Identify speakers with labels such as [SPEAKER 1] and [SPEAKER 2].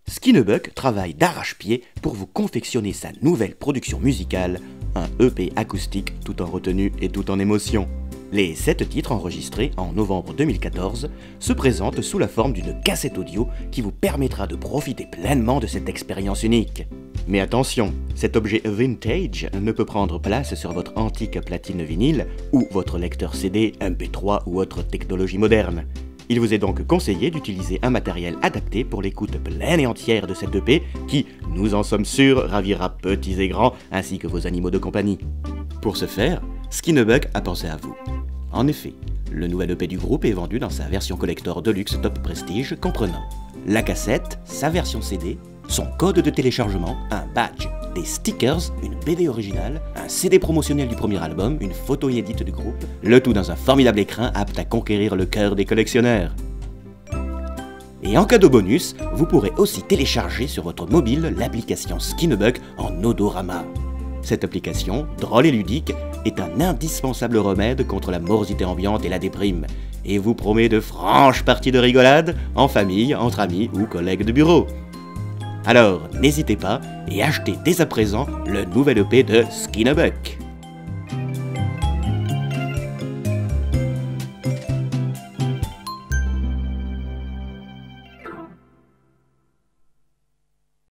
[SPEAKER 1] Skinebuck travaille d'arrache-pied pour vous confectionner sa nouvelle production musicale, un EP acoustique tout en retenue et tout en émotion. Les 7 titres enregistrés en novembre 2014 se présentent sous la forme d'une cassette audio qui vous permettra de profiter pleinement de cette expérience unique. Mais attention, cet objet vintage ne peut prendre place sur votre antique platine vinyle ou votre lecteur CD, MP3 ou autre technologie moderne. Il vous est donc conseillé d'utiliser un matériel adapté pour l'écoute pleine et entière de cette EP qui, nous en sommes sûrs, ravira petits et grands ainsi que vos animaux de compagnie. Pour ce faire, Skinebuck a pensé à vous. En effet, le nouvel EP du groupe est vendu dans sa version collector Deluxe Top Prestige comprenant la cassette, sa version CD, son code de téléchargement, un badge, des stickers, une BD originale, un CD promotionnel du premier album, une photo inédite du groupe, le tout dans un formidable écrin apte à conquérir le cœur des collectionneurs. Et en cadeau bonus, vous pourrez aussi télécharger sur votre mobile l'application Skinebuck en odorama. Cette application, drôle et ludique, est un indispensable remède contre la morosité ambiante et la déprime, et vous promet de franches parties de rigolade, en famille, entre amis ou collègues de bureau. Alors, n'hésitez pas et achetez dès à présent le nouvel EP de Skinebuck.